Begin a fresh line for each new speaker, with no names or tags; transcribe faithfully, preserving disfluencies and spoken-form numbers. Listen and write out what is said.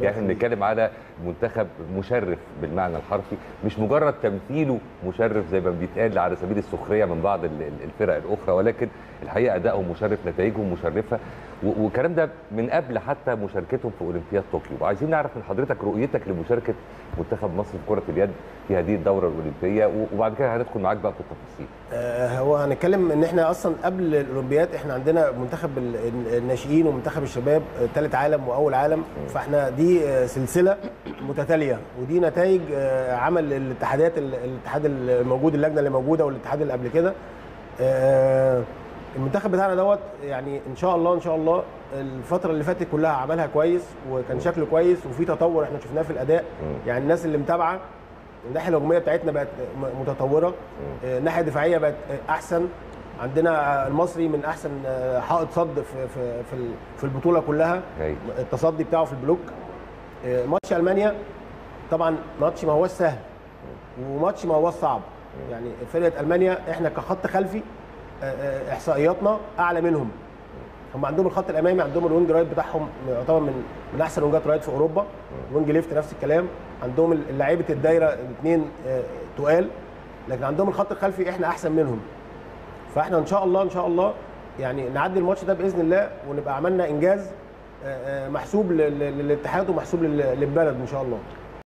يعني احنا بنتكلم على منتخب مشرف بالمعنى الحرفي، مش مجرد تمثيله مشرف زي ما بيتقال على سبيل السخريه من بعض الفرق الاخرى، ولكن الحقيقه ادائهم مشرف، نتائجهم مشرفه، والكلام ده من قبل حتى مشاركتهم في اولمبياد طوكيو. وعايزين نعرف من حضرتك رؤيتك لمشاركه منتخب مصر في كره اليد في هذه الدوره الاولمبيه، وبعد كده هندخل معاك بقى في التفاصيل.
آه هو هنتكلم ان احنا اصلا قبل الاولمبياد احنا عندنا منتخب الناشئين ومنتخب الشباب ثالث عالم واول عالم، فاحنا دي سلسله متتاليه، ودي نتائج آه عمل الاتحادات، الاتحاد الموجود، اللجنه اللي موجوده والاتحاد اللي قبل كده. آه المنتخب بتاعنا دوت يعني ان شاء الله ان شاء الله الفتره اللي فاتت كلها عملها كويس، وكان شكله كويس، وفي تطور احنا شفناه في الاداء. يعني الناس اللي متابعه الناحيه الهجوميه بتاعتنا بقت متطوره، الناحيه الدفاعيه بقت احسن. عندنا المصري من احسن حائط صد في في في البطوله كلها، التصدي بتاعه في البلوك. ماتش المانيا طبعا ماتش ما هوش سهل وماتش ما هوش صعب، يعني فرقه المانيا احنا كخط خلفي احصائياتنا اعلى منهم. هم عندهم الخط الامامي، عندهم الوينج رايت بتاعهم يعتبر من من احسن وينجات رايت في اوروبا، وينج ليفت نفس الكلام، عندهم لعيبه الدايره الاثنين تقال، لكن عندهم الخط الخلفي احنا احسن منهم. فاحنا ان شاء الله ان شاء الله يعني نعدي الماتش ده باذن الله، ونبقى عملنا انجاز محسوب للاتحاد ومحسوب للبلد ان شاء الله.